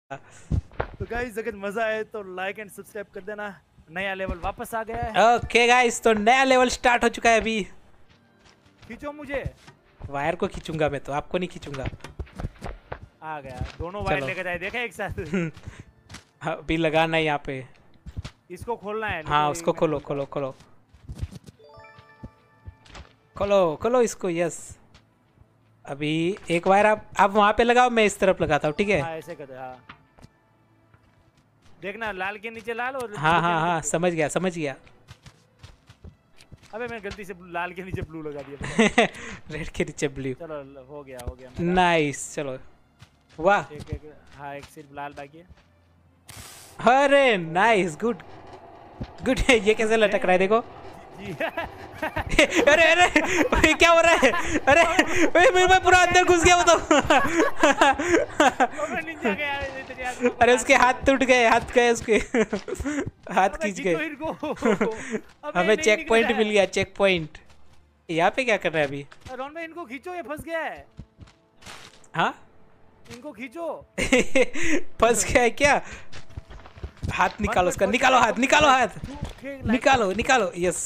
तो गाइस अगर मजा आए तो लाइक एंड सब्सक्राइब कर देना। नया लेवल वापस आ गया है। ओके गाइस, तो नया लेवल स्टार्ट हो चुका है। अभी खींचो मुझे। वायर को खींचूंगा मैं, तो आपको नहीं खींचूंगा। आ गया, दोनों वायर चलो। लेकर जाए, देखा एक साथ। अभी लगाना है यहाँ पे। इसको खोलना है। हाँ, उसको खोलो खोलो खोलो खोलो खोलो इसको। यस, अभी एक वायर आप वहाँ पे लगाओ, मैं इस तरफ लगाता हूँ, ठीक है? हाँ ऐसे कर दे। हाँ देखना, लाल के नीचे लाल और हाँ ब्लू के हाँ नीचे हाँ, ब्लू। समझ गया समझ गया। अबे मैं गलती से लाल के नीचे ब्लू लगा दिया। रेड के नीचे ब्लू। चलो हो गया हो गया मेरा। नाइस, चलो। वाह, एक हाँ, एक सिर्फ लाल बाकी है। अरे नाइस, गुड गुड। ये कैसे लटक रहा है, देखो। जी। अरे अरे भाई, क्या हो रहा है? अरे भाई, मैं पूरा अंदर घुस गया वो तो। अबे निंजा गया तेरे हाथ में। अरे उसके हाथ टूट गए, हाथ गए उसके। हाथ खींच गए। हमें चेक पॉइंट मिल गया, चेक पॉइंट। यहाँ पे क्या कर रहा है अभी? रोन भाई इनको खींचो, ये फंस गया है। हाँ, इनको खींचो। फंस गया है क्या? हाथ निकालो उसका, निकालो हाथ, निकालो हाथ, निकालो निकालो। यस,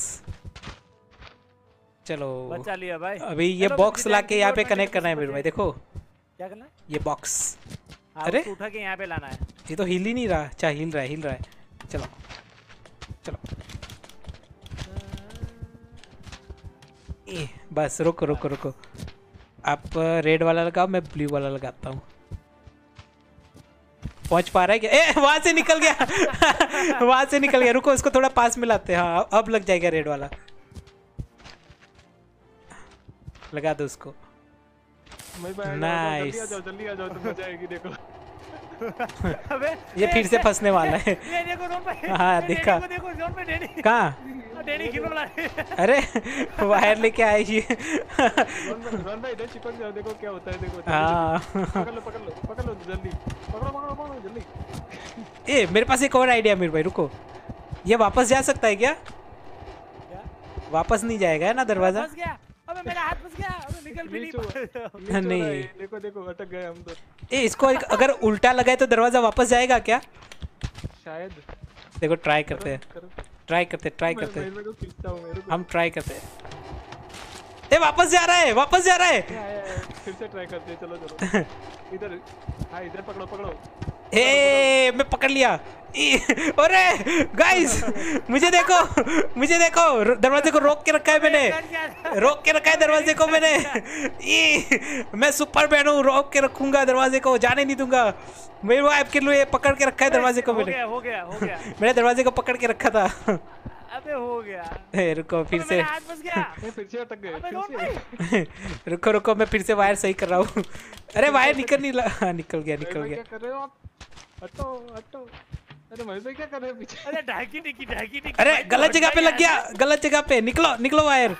चलो। बचा लिया भाई। अभी ये बॉक्स लाके यहाँ पे कनेक्ट करना है मेरे भाई, देखो क्या करना है? ये बॉक्स। हाँ, अरे उसको उठा के यहाँ पे लाना है। ये तो हिल ही नहीं रहा। अच्छा, हिल रहा है, हिल रहा है। चलो चलो। बस रुको रुको रुको। आप रेड वाला लगाओ, मैं ब्लू वाला लगाता हूँ। पहुंच पा रहा है क्या? ए, वहां से निकल गया। वहां से निकल गया। रुको, इसको थोड़ा पास में लाते हैं। हाँ, अब लग जाएगा रेड वाला। लगा दो उसको। नाइस। जल्दी आ जाओ, तुम मजा आएगी, देखो। अबे ये फिर से फंसने वाला है। ये देखो रोन भाई। हाँ, देखा। देखो रोन भाई, डैनी कहाँ? डैनी खिलौना है। अरे वायर लेके आए ये। रन भाई इधर चिपक जाओ, देखो क्या होता है, देखो। हाँ। पकड़ लो पकड़ लो पकड़ लो, जल्दी पकड़ो पकड़ो पकड़ो जल्दी। ए, मेरे पास एक और आइडिया मीर भाई, रुको। ये वापस जा सकता है क्या? क्या? वापस नहीं जाएगा है ना दरवाजा? फंस गया। अबे मेरा हाथ फंस गया। अबे निकल भी नहीं पा। नहीं। देखो देखो, अटक गए हम तो। ए, इसको अगर उल्टा लगाए तो दरवाजा वापस जाएगा क्या? शायद। देखो, ट्राई करते हैं, करो। ट्राई करते ट्राई करते। मैं को खींचता हूं, मेरे को। हम ट्राई करते हैं। ए, वापस जा रहा है, वापस जा रहा है। फिर से ट्राई करते हैं, चलो चलो। इधर। हाँ, इधर पकड़ो पकड़ो। ए, मैं पकड़ लिया। अरे गाइस, मुझे देखो, मुझे देखो। दरवाजे को रोक के रखा है मैंने, रोक के रखा है दरवाजे को मैंने। मैं सुपरमैन हूँ, रोक के रखूंगा दरवाजे को, जाने नहीं दूंगा। मेरे वाइफ के लिए पकड़ के रखा है दरवाजे को मैंने। हो गया हो गया। मैंने दरवाजे को पकड़ के रखा था। अबे हो गया। रुको, फिर से। मेरा हाथ फंस गया। फिर से अटक गए, अबे फिर रोन से। भाई। रुको रुको, मैं फिर से वायर सही कर रहा हूँ। अरे वायर निकल नहीं हाँ, निकल गया निकल गया। क्या कर रहे हो आप? हटो हटो। अरे महेश भाई क्या कर रहे हो पीछे? अरे ढाकी टिकी। अरे गलत जगह पे लग गया, गलत जगह पे। निकलो निकलो वायर।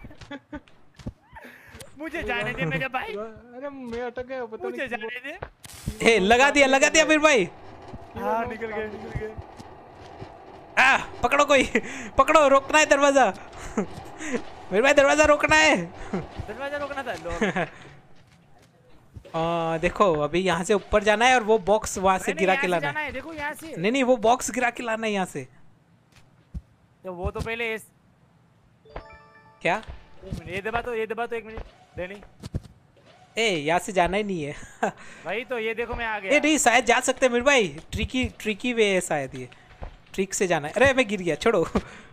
मुझे जाने दे मेरे भाई। अरे मैं अटक गया, पता मुझे नहीं। जाने दे। ए, लगा दिया फिर भाई। हाँ निकल गए। पकड़ो कोई, पकड़ो, रोकना है दरवाजा। मेरे भाई दरवाजा रोकना है। दरवाजा रोकना था। देखो, अभी यहाँ से ऊपर जाना है और वो बॉक्स वहां से गिरा के लाना है। देखो यहाँ से। नहीं, वो बॉक्स गिरा के लाना है यहाँ से। तो वो तो पहले क्या? ये दबा तो 1 मिनट देनी। ए, यहाँ से जाना ही नहीं है। भाई तो ये देखो मैं आ गया। ए नहीं, शायद जा सकते हैं मेरे भाई। ट्रिकी वे है शायद, ये ट्रिक से जाना है। अरे मैं गिर गया, छोड़ो।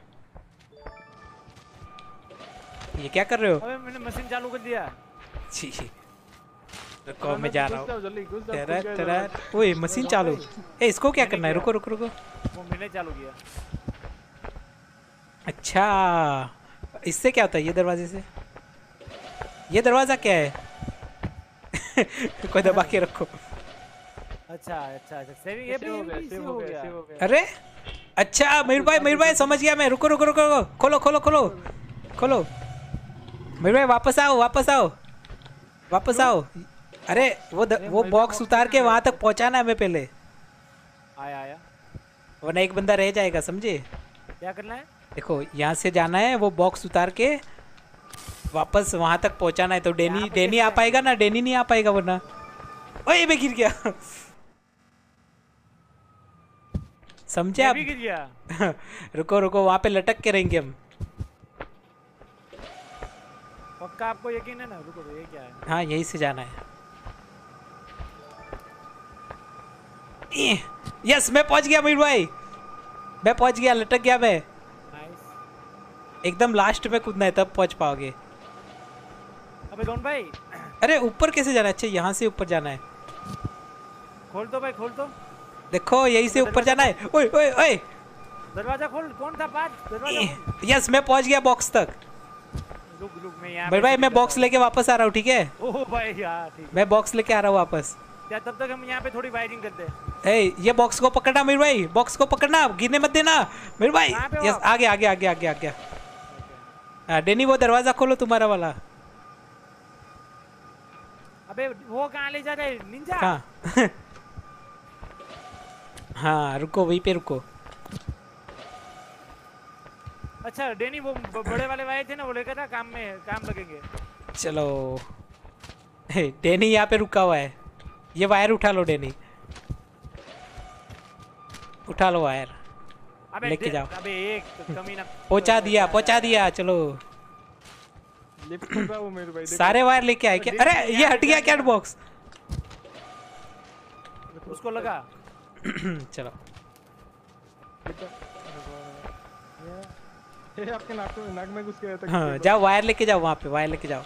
ये क्या कर रहे हो? अबे मैंने मशीन चालू कर दिया। छी, रुको, मैं जा रहा हूँ। जल्दी घुस जाओ। ओए, मशीन चालू। ए, इसको क्या करना है? रुको रुको रुको। वो मैंने चालू किया। अच्छा, इससे क्या होता है? ये दरवाजे से, ये दरवाजा क्या है? कोई दबा के रखो। अच्छा सेविंग ये सेव हो गया। अरे अच्छा, मेरे भाई समझ गया मैं। रुको रुको रुको, खोलो खोलो खोलो खोलो। मेरे भाई वापस आओ, वापस आओ, वापस आओ। अरे वो बॉक्स उतार के वहां तक पहुंचाना है हमें पहले, आया। वरना एक बंदा रह जाएगा, समझे? क्या करना है? देखो, यहाँ से जाना है, वो बॉक्स उतार के वापस वहां तक पहुंचाना है। तो डेनी आ पाएगा ना? डेनी नहीं आ पाएगा वरना। ओए, मैं गिर गया। समझे मैं आप? भी गिर गया। रुको रुको, वहाँ पे लटक के रहेंगे हम। पक्का आपको यकीन है ना? रुको तो ये क्या है? हाँ यहीं से जाना है। यस मैं पहुंच गया मीर भाई, मैं पहुंच गया, लटक गया मैं। नाइस। एकदम लास्ट में कूदना है तब पहुंच पाओगे। अबे कौन भाई? अरे ऊपर कैसे जाना है? अच्छा यहाँ से ऊपर जाना है। खोल दो भाई, खोल दो। देखो यहीं से ऊपर जाना है। ओए ओए ओए, दरवाजा खोल। कौन था पास? दरवाजा खोल। यस मैं पहुंच गया बॉक्स तक। रुक रुक, मैं यहाँ मीर भाई मैं बॉक्स लेके वापस आ रहा हूँ, ठीक है? ओह भाई यार ठीक है। मैं बॉक्स लेके आ रहा हूँ वापस। क्या तब तक हम यहाँ पे थोड़ी वायरिंग करते हैं? ए ये बॉक्स को पकड़ना मीर भाई, बॉक्स को पकड़ना, गिरने मत देना मीर भाई। कहाँ पे हो यस आप? आगे आगे आगे आगे आगे। हाँ डेनी वो दरवाजा खोलो तुम्हारा वाला। अबे वो कहाँ ले जा रहे निंजा? कहाँ? हाँ रुको वहीं पे रुको। अच्छा डेनी वो बड़े वाले वायर थे ना, वो लेकर ना काम लगेंगे। चलो डेनी यहाँ पे रुका हुआ है, ये वायर उठा लो डेनी, उठा लो वायर, अबे लेके जाओ। अबे एक कमी ना। पहुंचा दिया पहुंचा दिया। चलो लिफ्ट कर रहा हूँ मेरे भाई, देखो। सारे वायर लेके आए क्या? अरे ये हट गया कैट बॉक्स। उसको लगा। चलो ये आपके नाक में घुस गया था। हाँ जाओ वायर लेके जाओ, वहाँ पे वायर लेके जाओ।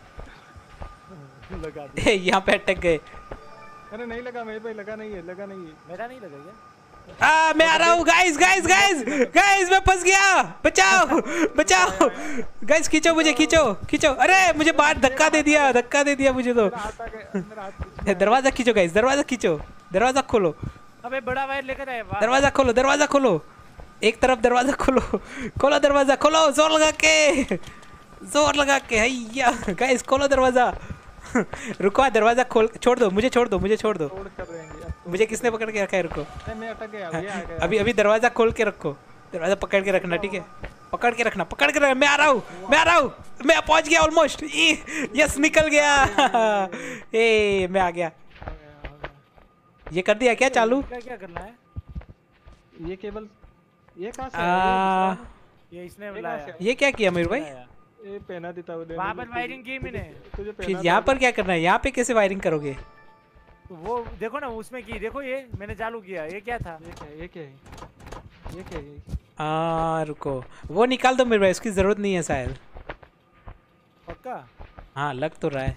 लगा दिया। यहाँ पे अटक गए। अरे नहीं लगा मेरे भाई, लगा नहीं है, लगा नहीं है। मेरा नहीं लगा क्या? मैं आ रहा हूँ गाइस गाइस गाइस गाइस, मैं फंस गया, बचाओ बचाओ गाइस, खींचो मुझे, खींचो खींचो। अरे मुझे बाहर धक्का दे दिया मुझे तो। मेरा हाथ आ गया, मेरा हाथ। दरवाजा खींचो गाइस, दरवाजा खींचो, दरवाजा खोलो, अबे बड़ा वायर लेकर आए। वाह। दरवाजा खोलो, दरवाजा खोलो, एक तरफ दरवाजा खोलो, खोलो दरवाजा खोलो, जोर लगा के हैया गाइस खोलो दरवाजा। रुको दरवाजा खोल, छोड़ दो मुझे, छोड़ दो मुझे, छोड़ दो तोड़ कर रहेंगे अब तो। मुझे। किसने पकड़ के रखा है? रुको नहीं, मैं अटक गया, ये आ गया। अभी अभी दरवाजा खोल के रखो, दरवाजा पकड़ के रखना, ठीक है? पकड़ के रखना, पकड़ के रखना। मैं आ रहा हूँ, मैं पहुंच गया ऑलमोस्ट। यस निकल गया। ए मैं आ गया। ये कर दिया क्या चालू? क्या करना है? ये केबल, ये कहाँ से आया? ये इसने ये बुलाया। कहाँ ये क्या किया मेरे भाई? ये पहना देता हूँ। वहाँ पर वायरिंग की मैंने। तुझे फिर पहना यहाँ पर क्या करना है? यहाँ पे कैसे वायरिंग करोगे? वो देखो ना उसमें की, देखो ये मैंने चालू किया। ये क्या था? ये क्या है? ये क्या है? ये क्या है? रुको वो निकाल दो मेरे भाई, उसकी जरूरत नहीं है शायद। पक्का? हाँ लग तो रहा है।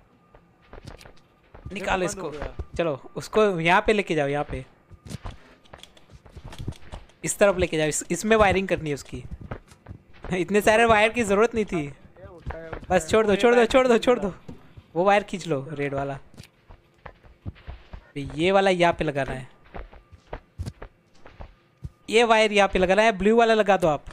निकालो बंद हो इसको। गया। चलो उसको यहाँ पे लेके जाओ, यहाँ पे इस तरफ लेके जाओ। इसमें वायरिंग करनी है उसकी। इतने सारे वायर की जरूरत नहीं थी। ये उठाया, उठाया। बस छोड़ दो छोड़ दो छोड़ दो छोड़ दो। वो वायर खींच लो, रेड वाला। ये वाला यहाँ पे लगाना है, ये वायर यहाँ पे लगाना है। ब्लू वाला लगा दो आप।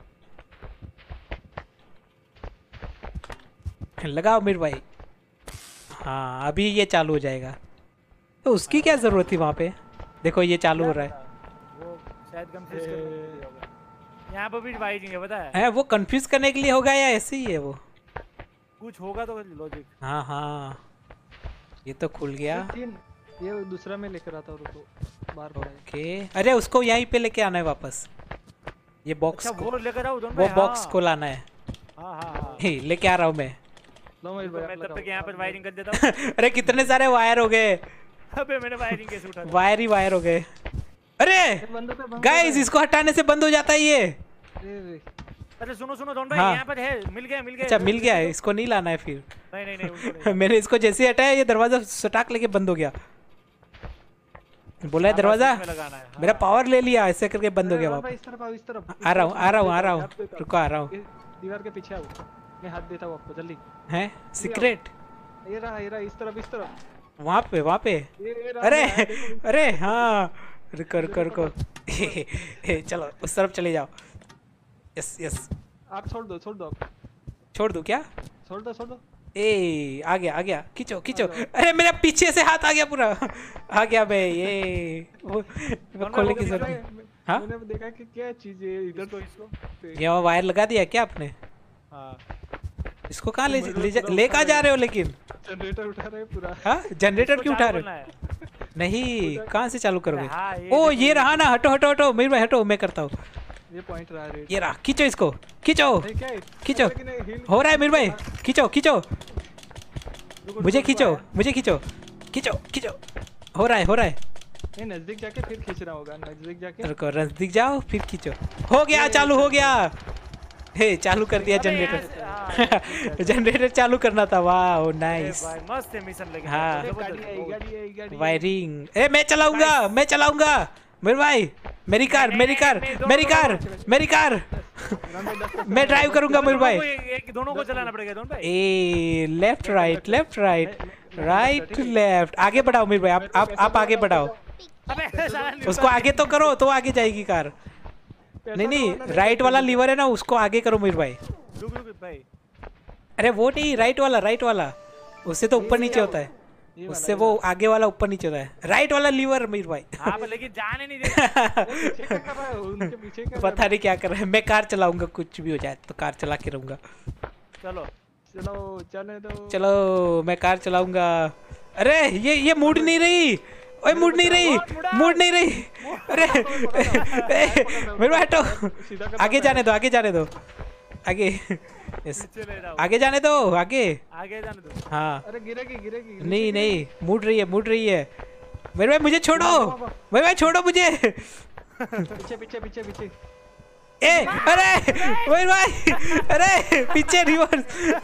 लगाओ मेरे भाई। हाँ अभी ये चालू हो जाएगा। तो उसकी क्या जरूरत थी वहाँ पे? देखो ये चालू हो रहा है। वो शायद कंफ्यूज करने के लिए होगा। यहाँ पर भी वायरिंग है, पता है? है वो कंफ्यूज करने के लिए होगा या ऐसे ही है वो? कुछ होगा तो लॉजिक। हाँ हाँ ये तो खुल गया। ये दूसरा में लेकर आता हूँ, रुको बाहर पड़ा है। ओके अरे उसको यहीं पे लेके आना है वापस। ये बॉक्स अच्छा को, वो लेकर आओ दोनों वो भाई। बॉक्स हाँ। को लाना है। हाँ हाँ हाँ। हे, लेके आ रहा हूँ मैं। लो मेरे तो भाई, मैं आप तब तक लगाओ। यहाँ पर वायरिंग कर देता हूँ। अरे कितने सारे वायर हो गए। अबे मैंने वायरिंग कैसे उठा? वायर ही वायर हो गए। अरे बंद होता है, बंद गाइस होता इसको हटाने से बंद हो जाता है ये। है। अरे सुनो सुनो दोनों भाई, हाँ। यहाँ पर है। मिल गया अच्छा मिल गया है, इसको नहीं लाना है फिर। नहीं नहीं नहीं उनको नहीं। मैंने इसको जैसे ही हटाया ये दरवाजा सटाक लेके बंद हो गया। बोला है हाँ, दरवाजा बस इसमें लगाना है। हाँ। मेरा पावर ले लिया, ऐसे करके बंद हो गया भाई, वापस। इस तरफ आओ, इस तरफ। आ रहा हूँ आ रहा हूँ आ रहा हूँ, हाथ देता हूँ। रुको आ रहा हूँ। इस दीवार के पीछे आओ, मैं हाथ देता हूँ आपको, जल्दी। हैं सीक्रेट? ये रहा इस तरफ, इस तरफ। वहाँ पे ये रहा, अरे ये रहा, देखो। अरे हाँ रुको रुको रुको। चलो उस तरफ चले जाओ। यस यस आप छोड़ दो आप। छोड़ दूँ क्या? छोड़ दो। ए आ गया खींचो खींचो। अरे मेरे पीछे से हाथ आ गया पूरा। आ गया बे ये वो खोलने की जरूरत नहीं। हाँ? मैंने देखा कि क्या चीज है इधर, तो इसको ये वहाँ वायर लगा दिया क्या आपने? हाँ। इसको कहाँ ले कहाँ जा रहे हो लेकिन? जनरेटर उठा रहे हैं पूरा। हाँ जनरेटर क्यों उठा रहे हो? हो? नहीं कहाँ से चालू करोगे? हाँ, ये ओ देखो, ये रहा ना, हटो हटो हटो मीर भाई हटो, मैं करता हूँ। ये पॉइंट रहा रेड। ये रहा, खींचो इसको, खींचो क्या है? खींचो। लेकिन ये heal- हो रहा है मीर भाई, खींचो खींचो, रुको, मुझे रुको, खींचो, आया। मुझे खींचो, खींचो खींचो। हो रहा है हो रहा है। ये नजदीक जाके फिर खींचना होगा, नजदीक जाके। रुको नजदीक जाओ फिर खींचो। हो गया, चालू हो गया। हे चालू कर दिया अबे यहाँ जनरेटर। से- हाँ, जनरेटर चालू करना था, वाह अरे नाइस। भाई मस्त है मिशन लेकिन हाँ। गाड़ी जबरदस्त, आई, बहुत। गाड़ी आई, गाड़ी आई। वायरिंग, ए मैं चलाऊंगा, मैं चलाऊंगा मेरे भाई, मेरी कार मेरी कार मेरी कार मेरी कार, मैं ड्राइव करूंगा मेरे भाई। दोनों को चलाना पड़ेगा दोनों भाई। ए लेफ्ट राइट राइट लेफ्ट, आगे बढ़ाओ मेरे भाई, आप आगे बढ़ाओ। अबे साला नहीं उसको आगे तो करो तो आगे जाएगी कार। नहीं नहीं राइट वाला लीवर है ना, उसको आगे करो मेरे भाई। रुक रुक भाई। अरे वो नहीं, राइट वाला, उससे तो ऊपर नीचे होता है, उससे वो आगे वाला ऊपर नीचे होता है। राइट वाला लीवर मेरे भाई। हाँ पर लेकिन जाने नहीं देता। पीछे क्या कर रहा है? उनके पीछे क्या कर पता नहीं क्या कर रहा है, मैं कार चलाऊंगा, कुछ भी हो जाए तो कार चला के रहूंगा। चलो चलो चलने दो। चलो मैं कार चलाऊंगा। अरे ये मुड़ नहीं रही, ओए मुड़ नहीं रही। अरे मेरे भाई हटो, आगे जाने दो आगे। यस पीछे ले जाओ। आगे जाने दो, आगे। आगे जाने दो। हाँ अरे गिरेगी। नहीं मुड़ रही है। मेरे भाई मुझे छोड़ो, मेरे भाई छोड़ो मुझे। पीछे। ए अरे मेरे भाई, अरे पीछे रिवर्स।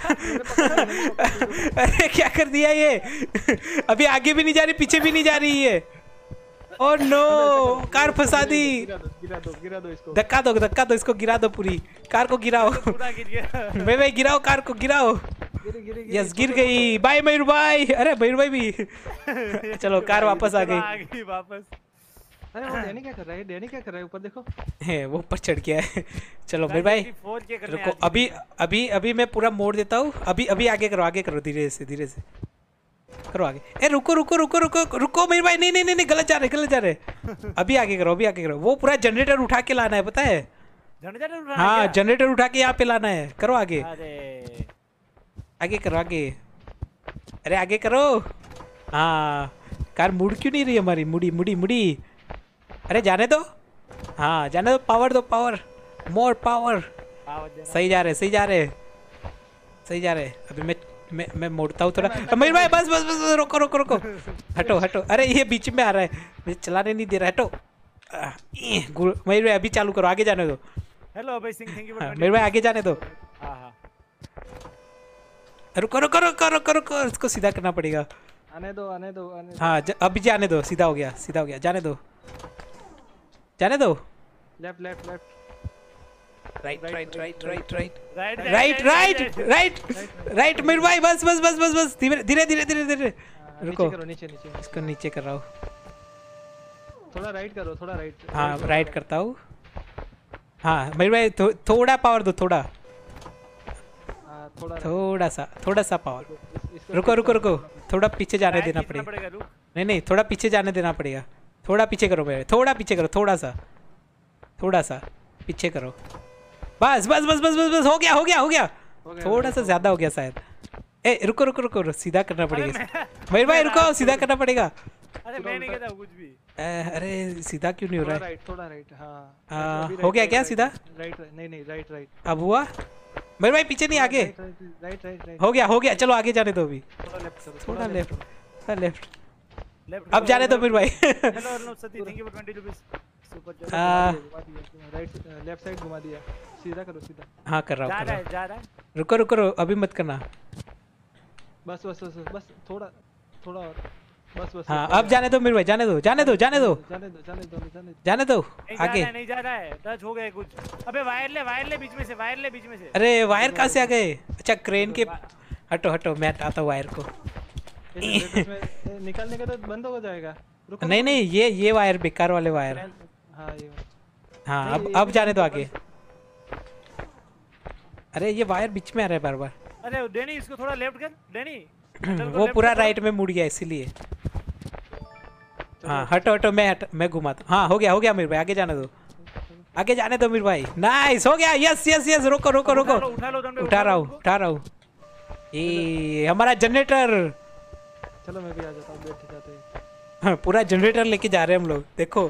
अरे क्या कर दिया ये, अभी आगे भी नहीं जा रही पीछे भी नहीं जा रही है। ओह नो, कार फंसा दी। गिरा दो इसको। धक्का दो इसको, गिरा दो पूरी कार को, गिराओ। पूरा गिर गया। मेरे भाई गिराओ कार को, गिराओ। गिरी। यस गिर गई, बाय मयूर भाई। अरे मयूर भाई भी। चलो कार वापस आ गई। वापस। अरे वो डैनी क्या कर रहा है? ऊपर देखो। है वो ऊपर चढ़ गया है। चलो मेरे भाई रुको, अभी मैं पूरा मोड़ देता हूँ। अभी आगे करो धीरे से करो आगे। ए रुको मेरे भाई, नहीं गलत जा रहे। अभी आगे करो। वो पूरा जनरेटर उठा के लाना है, पता है? जनरेटर उठाना हाँ है क्या? जनरेटर उठा के यहाँ पे लाना है। करो आगे, अरे आगे करो आगे। अरे आगे करो। हाँ कार मुड़ क्यों नहीं रही हमारी? मुड़ी। अरे जाने दो, हाँ जाने दो, पावर दो, मोर पावर। सही जा रहे। अभी मैं मोड़ता हूँ थोड़ा। मेरे भाई बस रुको। हटो। अरे ये बीच में आ रहा है, मुझे चलाने नहीं दे रहा। हटो। मेरे भाई अभी चालू करो, आगे जाने दो। हेलो भाई सिंह, थैंक यू फॉर मेरे भाई आगे जाने दो। हाँ रुको, इसको सीधा करना पड़ेगा। आने दो। हाँ अभी जाने दो, सीधा हो गया। जाने दो। लेफ्ट। राइट मेरे भाई, बस धीरे। रुको नीचे। इसको नीचे कर रहा हूँ। थोड़ा राइट करो, थोड़ा राइट। हाँ राइट करता हूँ। हाँ मेरे भाई थोड़ा पावर दो, थोड़ा सा पावर। रुको, थोड़ा पीछे जाने देना पड़ेगा। नहीं थोड़ा पीछे जाने देना पड़ेगा। थोड़ा पीछे करो मेरे, थोड़ा पीछे करो, थोड़ा सा पीछे करो। बस हो गया। थोड़ा सा ज्यादा हो गया शायद। ए रुको, सीधा करना पड़ेगा मेरे भाई, रुको सीधा करना पड़ेगा। अरे मैं नहीं कहता कुछ भी। अरे सीधा क्यों नहीं हो रहा है? थोड़ा राइट। हाँ हो गया क्या सीधा? राइट नहीं राइट। अब हुआ मेरे भाई, पीछे नहीं आगे। राइट। हो गया, चलो आगे जाने दो। अभी थोड़ा लेफ्ट। अब जाने दो मेरे भाई। Hello Arnab Sati, thank you for 20 rupees super chat. Right left side घुमा दिया, सीधा करो। हाँ कर रहा हूँ। जा रहा है। रुको अभी मत करना। बस थोड़ा और। बस। हाँ अब जाने दो मेरे भाई, जाने दो। जाने दो। आगे नहीं जा रहा है, टच हो गया कुछ। अबे वायर ले बीच में से। अरे वायर कहाँ से आ गए? अच्छा क्रेन के। हटो मैं हटाता हूँ वायर को। निकालने का तो बंद हो जाएगा। नहीं ये वायर बेकार वाले वायर। हाँ अब जाने दो आगे। अरे ये वायर बीच में आ रहा है बार। अरे डेनी इसको थोड़ा लेफ्ट कर डेनी। वो पूरा राइट में मुड़ गया इसीलिए। हाँ हटो मैं घुमाता। हाँ हो गया मेरे भाई, आगे जाने दो मेरे भाई। नाइस हो गया। यस रुको। उठा रहा हूँ। ये हमारा जनरेटर। चलो मैं भी आ जाता हूँ, बैठ जाते हैं। पूरा जनरेटर लेके जा रहे हैं हम लोग, देखो।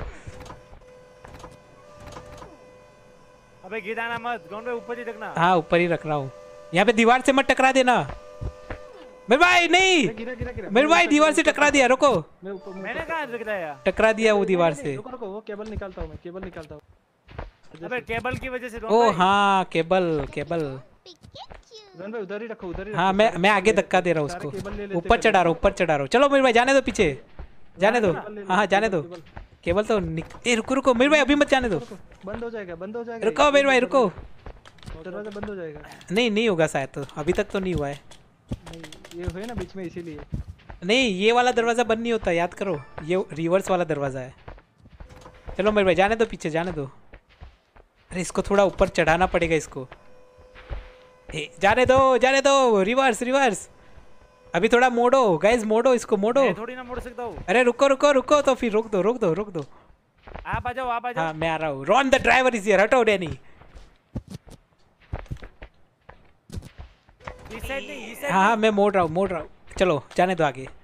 अबे गिराना मत गौन भाई, ऊपर ही रखना। हाँ ऊपर ही रख रहा हूँ। यहाँ पे दीवार से मत टकरा देना मेरे भाई। नहीं गिरा मेरे भाई दीवार से टकरा दिया, रुको। मैं ऊपर मैंने कहाँ टकराया? टकरा दिया वो दीवार से। रुको रुको, वो केबल निकालता हूँ मैं, केबल निकालता हूँ। अबे केबल की वजह से ओ हाँ केबल केबल। रन भाई उधर ही रखो, उधर ही हाँ रखो। मैं आगे धक्का दे रहा हूँ सारे केबल ले उसको, लेते ऊपर चढ़ा रहा हूँ, ऊपर चढ़ा रहा हूँ। चलो मेरे भाई जाने दो पीछे, जाने दो। हाँ जाने दो, केबल तो ए रुको रुको मेरे भाई, अभी मत जाने दो। बंद हो जाएगा, बंद हो जाएगा। रुको मेरे भाई रुको। दरवाजा बंद हो जाएगा। नहीं होगा शायद, तो अभी तक तो नहीं हुआ है। नहीं ये हुए ना बीच में, इसीलिए। नहीं ये वाला दरवाजा बंद नहीं होता, याद करो, ये रिवर्स वाला दरवाजा है। चलो मेरे भाई जाने दो पीछे, जाने दो। अरे इसको थोड़ा ऊपर चढ़ाना पड़ेगा इसको। जाने दो, रिवर्स रिवर्स। अभी थोड़ा मोड़ो गाइस, मोड़ो इसको, मोड़ो। मैं थोड़ी ना मोड़ सकता हूँ। अरे रुको रुको रुको, तो फिर रोक दो। आप आ जाओ, आप आ जाओ। हाँ मैं आ रहा हूँ। Ron the driver is here, हटो डैनी। इस साइड नहीं, इस साइड। हाँ मैं मोड़ रहा हूँ। चलो जाने दो आगे।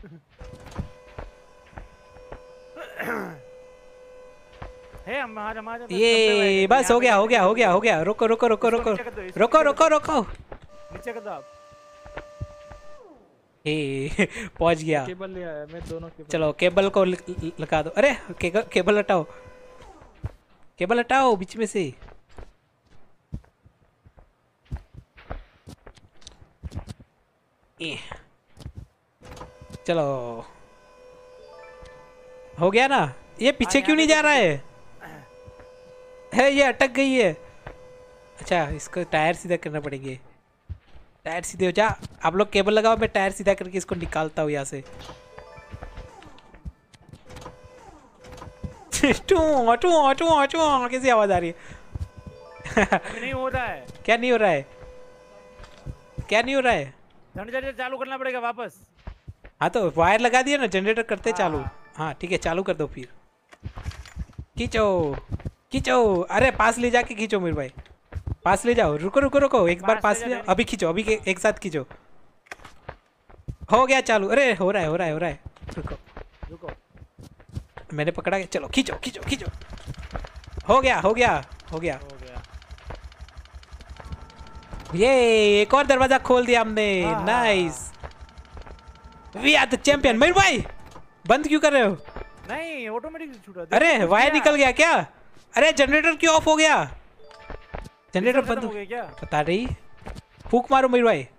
है हमारा ये बस हो गया। रुको नीचे कर दो आप। पहुंच गया। केबल ले आया मैं, दोनों केबल। चलो केबल को लगा दो। अरे केबल हटाओ बीच में से। चलो हो गया ना। ये पीछे क्यों नहीं जा रहा है ये अटक गई है। अच्छा इसको टायर सीधा करना पड़ेंगे। टायर सीधे हो जा। आप लोग केबल लगाओ, मैं टायर सीधा करके इसको निकालता हूँ यहाँ से। कैसी आवाज आ रही है? नहीं हो रहा है। क्या नहीं हो रहा है? जनरेटर चालू करना पड़ेगा वापस। हाँ तो वायर लगा दिया ना, जनरेटर करते चालू। हाँ ठीक है चालू कर दो फिर। खींचो। अरे पास ले जाके खींचो मेरे भाई, पास ले जाओ। रुको एक बार पास ले जाओ। अभी खींचो, अभी एक साथ खींचो। हो गया चालू। अरे हो रहा है। रुको मैंने पकड़ा। चलो खींचो। हो गया। ये एक और दरवाजा खोल दिया हमने। Nice, we are the champion. मेरे भाई बंद क्यों कर रहे हो? नहीं ऑटोमेटिक छूटा। अरे वायर निकल गया क्या? अरे जनरेटर क्यों ऑफ हो गया? जनरेटर बंद हो गया क्या? पता नहीं। फूक मारो मेरे भाई।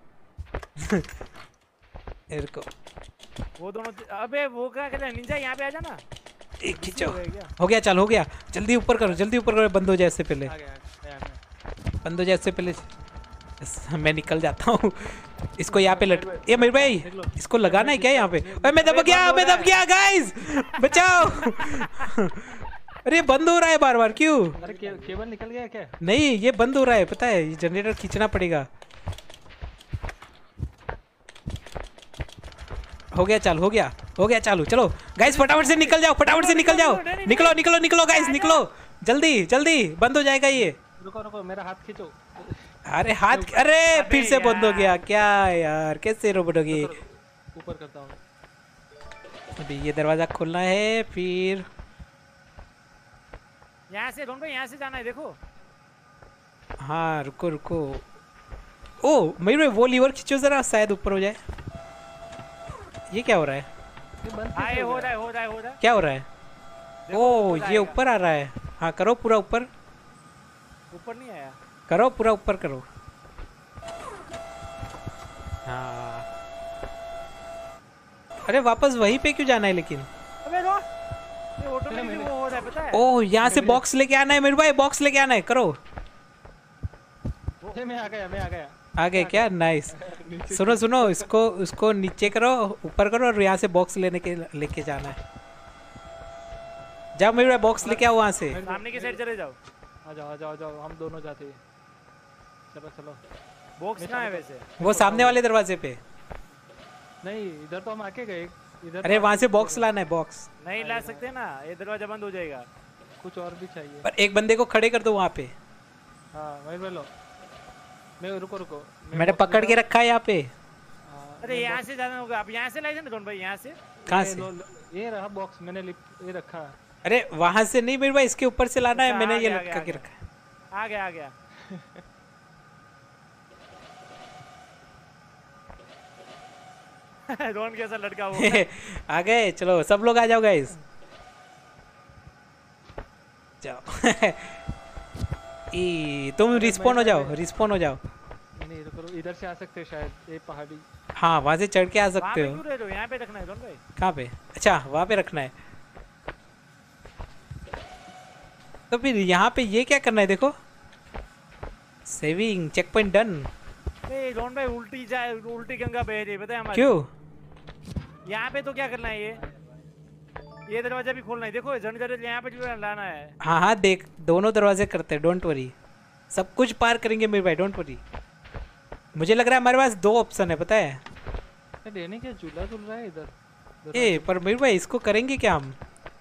को वो दोनों। अबे वो क्या कर रहा है निंजा, यहाँ पे आ जाना। एक खींचो। हो गया चल, हो गया। जल्दी ऊपर करो, बंद हो जाए इससे पहले। बंद हो जाए इससे पहले मैं निकल जाता हूँ। इसको यहाँ पे ये मेरे भाई इसको लगाना है क्या यहाँ पे? अरे मैं दब गया गाइस, बचाओ। अरे बंद हो रहा है बार क्यों? अरे केबल निकल गया क्या? नहीं ये बंद हो रहा है, पता है। ये जनरेटर खींचना पड़ेगा। हो गया चालू। चलो गाइस फटाफट से निकल जाओ। निकलो गाइस, निकलो जल्दी। बंद हो जाएगा ये। रुको मेरा हाथ खींचो। अरे हाथ, अरे फिर से बंद हो गया क्या यार? कैसे रोबोट होगी? ऊपर करता हूँ। अभी ये दरवाजा खोलना है, फिर यहाँ से दोनों यहाँ से जाना है, देखो। हाँ रुको। ओ मेरे वो लीवर खींचो जरा, शायद ऊपर हो जाए। ये क्या हो रहा है? हो रहा है। क्या हो रहा है? ओ ये ऊपर आ रहा है। हाँ करो पूरा ऊपर नहीं आया। करो पूरा ऊपर करो। हाँ अरे वापस वहीं पे क्यों जाना है लेकिन? अबे रो, ये ऑटोमेटिक वो हो रहा है पता है। ओ यहाँ से बॉक्स लेके आना है मेरे भाई, बॉक्स लेके आना है। करो। मैं आ गया। आ गए क्या? नाइस। सुनो उसको नीचे करो, ऊपर करो, और यहाँ से बॉक्स लेके जाना है। जाओ मेरे भाई बॉक्स लेके आओ वहाँ से। सामने की साइड चले जाओ। आ जाओ हम दोनों जाते हैं। चलो। बॉक्स कहाँ है वैसे? वो सामने वाले दरवाजे पे। नहीं इधर तो हम आके गए इधर। अरे वहाँ से बॉक्स लाना है, बॉक्स। नहीं ला सकते ना, ये दरवाजा बंद हो जाएगा। कुछ और भी चाहिए। पर एक बंदे को खड़े कर दो वहाँ पे। हाँ वही बोलो। मैं रुको मैंने पकड़ के रखा है यहाँ पे। अरे यहाँ से जाना होगा। आप यहाँ से लाइए ना दोनों भाई, यहाँ से। कहाँ से? ये रहा बॉक्स मैंने ये रखा। अरे वहां से नहीं मेरे भाई, इसके ऊपर से लाना है। अच्छा, मैंने आ ये गया, लटका आ के गया। रखा है। आ गया आ गया। रोहन कैसा लड़का वो। आ गए, चलो सब लोग आ जाओ गाइस। जाओ। तुम रिस्पॉन हो जाओ, रिस्पॉन हो जाओ। नहीं रुको, इधर से आ सकते हैं शायद, ये पहाड़ी। हाँ वहां से चढ़ के आ वहाँ सकते पे हो। क्यों रह रहे हो? यहाँ पे रखना है रोहन भाई। कहाँ पे? अच्छा वहां पे रखना है। तो फिर यहाँ पे ये क्या करना है? देखो सेविंग चेक पॉइंट डन। ए रोहन भाई उल्टी गंगा बह रही है पता है हमारी। क्यों? यहाँ पे तो क्या करना है? ये दरवाजा भी खोलना है। देखो जनरेटर यहाँ पे जो लाना है। हाँ हाँ देख, दोनों दरवाजे करते हैं, डोंट वरी। सब कुछ पार करेंगे मेरे भाई, डोंट वरी। मुझे लग रहा है हमारे पास 2 ऑप्शन है पता है। देने क्या झूला झूल रहा है इधर। ए पर मेरे भाई इसको करेंगे क्या हम?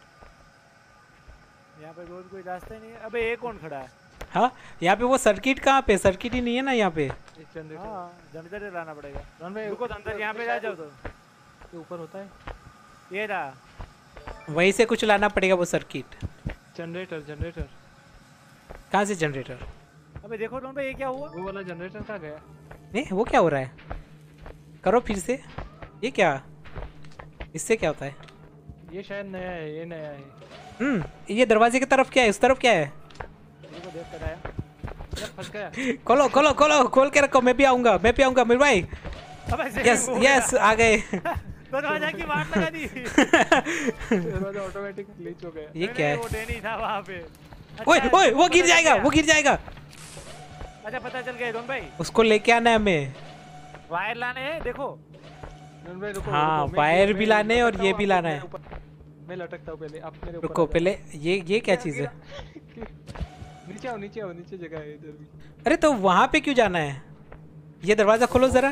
यहाँ पे रोज कोई रास्ता ही नहीं है। अबे ये कौन खड़ा है? हाँ यहाँ पे वो सर्किट कहाँ पे? सर्किट ही नहीं है ना यहाँ पे। हाँ जनरेटर लाना पड़ेगा। रोहन भाई रुको तो अंदर यहाँ पे जा जाओ तो। ये ऊपर होता है। ये रहा। वहीं से कुछ लाना पड़ेगा वो सर्किट। जनरेटर जनरेटर कहाँ से जनरेटर? अबे देखो रोहन भाई ये क्या हुआ? वो वाला जनरेटर कहाँ गया? नहीं वो क्या हो रहा है? करो फिर से। ये क्या? इससे क्या होता है? ये शायद नया है, ये नया है। ये दरवाजे की तरफ क्या है? उस तरफ क्या है? देखो देख कर आया। ये फंस गया। खोलो खोलो खोलो, खोल के रखो। मैं भी आऊंगा, मैं भी आऊंगा मेरे भाई। अबे यस यस आ गए। दरवाजा की वाट लगा दी। दरवाजा ऑटोमेटिक ग्लिच हो गया। ये क्या है? वो डैनी था वहाँ पे। ओए अच्छा, ओए वो पता गिर चल जाएगा, गया। वो गिर जाएगा। अच्छा पता चल गया रोहन भाई। उसको लेके आना है हमें। वायर लाने हैं देखो। रोहन भाई रुको, हाँ, रुको, मैं- वायर मैं भी लाने हैं और लटकता ये हूँ, भी आप लाना मेरे है। ऊपर- मैं लटकता हूँ पहले, आप मेरे ऊपर रुको आ जाओ। पहले, ये क्या चीज है? नीचे आओ, नीचे आओ, नीचे जगह है इधर भी। अरे तो वहां पे क्यों जाना है? ये दरवाजा खोलो जरा।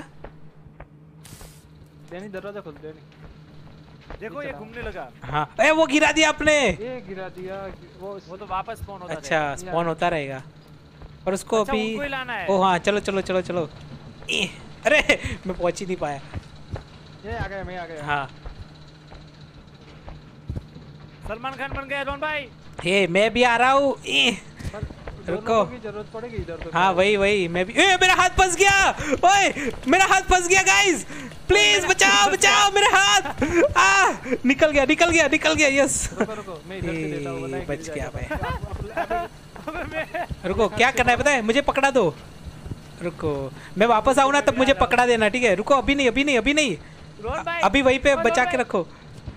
डैनी दरवाजा खोल दे। देखो ये घूमने लगा। हाँ ए वो गिरा दिया आपने। ये गिरा दिया वो तो वापस स्पॉन होता अच्छा स्पॉन होता रहेगा। और उसको अच्छा, अभी उनको ही लाना है। ओ हाँ चलो चलो चलो चलो। अरे मैं पहुंच ही नहीं पाया। ये आ गया, मैं आ गया। हाँ सलमान खान बन गया रोहन भाई। हे मैं भी आ रहा हूँ। पर दो रुको। लोगों की जरूरत पड़ेगी इधर तो। हाँ वही वही मैं भी। ए मेरा हाथ फंस गया। ओए मेरा हाथ फंस गया गाइस, प्लीज बचाओ बचाओ मेरा हाथ। निकल गया निकल गया निकल गया। यस रुको रुको, मैं इधर से देता हूँ, वरना ये गिर बच गया जाएगा। भाई। रुको क्या करना है पता है? मुझे पकड़ा दो। रुको मैं वापस आऊँ ना तब मुझे पकड़ा देना, ठीक है? रुको अभी नहीं अभी नहीं अभी नहीं, रोहन भाई अभी वहीं पे रोहन बचा भाई। के रखो।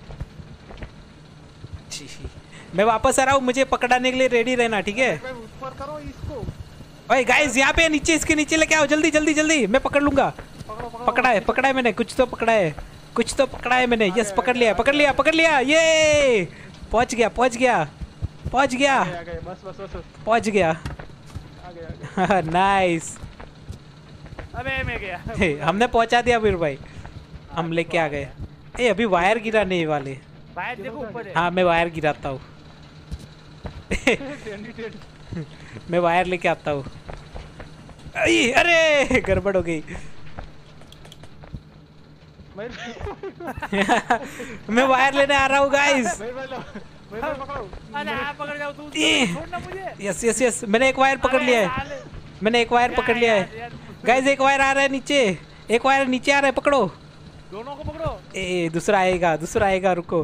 मैं वापस आ रहा हूँ, मुझे पकड़ाने के लिए रेडी रहना, ठीक है? मैं ऊपर करो इसको। ओए गाइस यहाँ पे नीचे, इसके नीचे लेके आओ जल्दी जल्दी जल्दी। मैं पकड़ लूंगा। पकड़ो पकड़ो। पकड़ा है मैंने, कुछ तो पकड़ा है, कुछ तो पकड़ा है मैंने। यस पकड़ लिया पकड़ लिया पकड़ लिया। ये पहुंच गया पहुंच गया पहुंच गया आ गए, बस बस बस बस। पहुंच गया। आ गया। नाइस। अबे मैं गया। हमने पहुंचा दिया वीर भाई, हम लेके आ गए। ए अभी वायर गिराने वाले। वायर देखो ऊपर है। हाँ मैं वायर गिराता हूँ। Danny dead. मैं वायर लेके आता हूँ। अरे गड़बड़ हो गई। मैं वायर लेने आ रहा हूँ गाइस। मैं पकड़ो। अरे आप पकड़ जाओ तू, छोड़ना मुझे। यस यस यस मैंने एक वायर पकड़ लिया है। मैंने एक वायर पकड़ लिया है गाइस। एक वायर आ रहा है नीचे, एक वायर नीचे आ रहा है, पकड़ो। दोनों को पकड़ो। ए दूसरा आएगा रुको।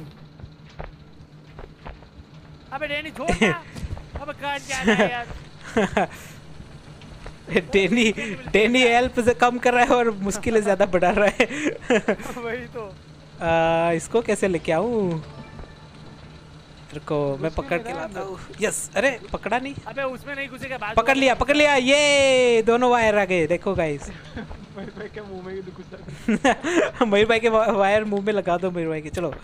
अबे डैनी छोड़ ना। अबे कहाँ जा रहा है यार? डेनी हेल्प से कम कर रहा है और मुश्किलें ज्यादा बढ़ा रहा है। वही तो। इसको कैसे लेके आऊं? रुको मैं पकड़ के लाता हूँ। यस अरे पकड़ा नहीं। अबे उसमें नहीं घुसेगा, बाजू पकड़ लिया। ये दोनों वायर आ गए, देखो गाइस। मेरे भाई के मुंह में ही घुसा। मयूर भाई के वायर मुंह में लगा दो मयूर भाई के। चलो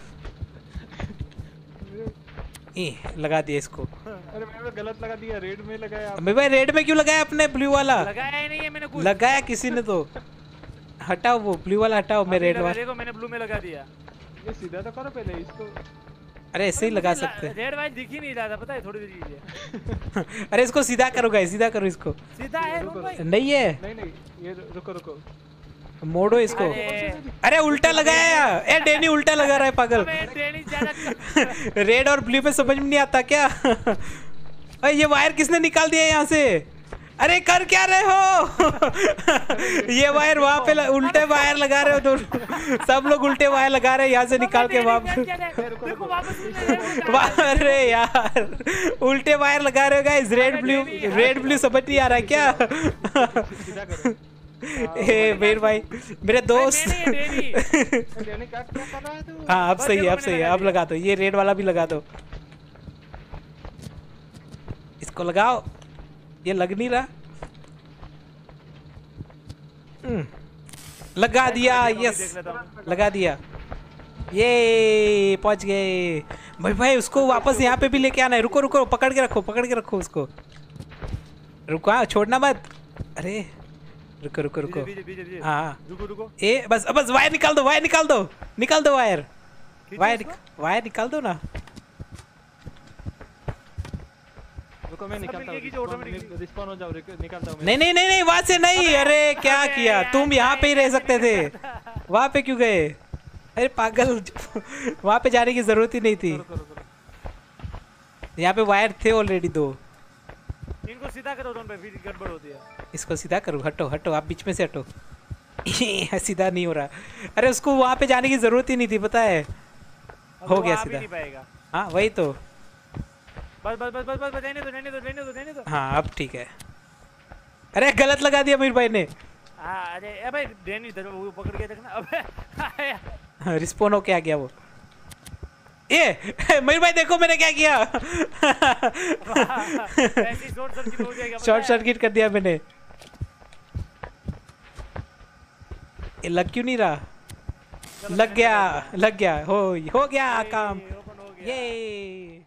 लगा दिया इसको। अरे मैंने गलत लगा दिया, रेड में लगाया। मयूर भाई रेड में क्यों लगाया आपने? ब्लू वाला लगाया ही नहीं है मैंने कुछ। लगाया किसी ने तो। हटाओ वो ब्लू वाला हटाओ, मैं रेड वाला। देखो मैंने ब्लू में लगा दिया। ये सीधा तो करो पहले इसको। अरे ऐसे ही लगा सकते हैं। रेड वाइट दिख ही नहीं रहा था, पता है? थोड़ी देर कीजिए। अरे इसको सीधा करो गाइस, सीधा करो इसको। सीधा है रोहन भाई। नहीं है नहीं ये रुको रुको। मोड़ो इसको। अरे अरे उल्टा लगाया ए डैनी, उल्टा लगा रहा है पागल। अबे ट्रेनिंग ज्यादा रेड और ब्लू पे समझ में नहीं आता क्या? अरे ये वायर किसने निकाल दिया यहाँ से? अरे कर क्या रहे हो? ये वायर वहाँ पे उल्टे वायर लगा रहे हो दोनों, सब लोग उल्टे वायर लगा रहे हैं यहाँ से निकाल के वहाँ पे। देखो वापस अरे यार उल्टे वायर लगा रहे हो गाइस। रेड ब्लू समझ नहीं आ रहा है क्या? सीधा करो। ए वीर भाई मेरे दोस्त। डैनी क्या कर रहा है तू? हाँ अब सही है, अब सही है। अब लगा दो, ये रेड वाला भी लगा दो। इसको लगाओ, ये लग नहीं रहा। लगा दिया, यस लगा दिया। ये पहुंच गए भाई। भाई उसको वापस यहाँ पे भी लेके आना है। रुको रुको, पकड़ के रखो उसको। रुको हाँ, छोड़ना मत। अरे रुको रुको रुको। हाँ रुको ए बस वायर निकाल दो, वायर निकाल दो वायर निकाल दो ना। रुको मैं निकालता हूँ, रिस्पॉन हो जाओ, निकालता हूँ। नहीं वहां से नहीं। अरे क्या किया तुम? यहाँ पे ही रह सकते थे, वहां पे क्यों गए? अरे पागल वहां पे जाने की जरूरत ही नहीं थी। यहाँ पे वायर थे ऑलरेडी 2। इनको सीधा करो दोनों पे, फिर गड़बड़ होती है। इसको सीधा करो। हटो आप बीच में से हटो। सीधा नहीं हो रहा। अरे उसको वहां पे जाने की जरूरत ही नहीं थी, पता है। हो गया सीधा। नहीं पाएगा। हाँ वही तो। बस रहने दो। हाँ अब ठीक है। अरे गलत लगा दिया मीर भाई ने। अरे अबे डैनी इधर वो पकड़ के देखना। अबे रिस्पॉन हो के आ गया वो। ए मयूर भाई देखो मैंने क्या किया। ऐसी शॉर्ट सर्किट हो जाएगा। शॉर्ट सर्किट कर दिया मैंने। ये लग क्यों नहीं रहा? लग गया हो गया काम। ओपन हो गया। ये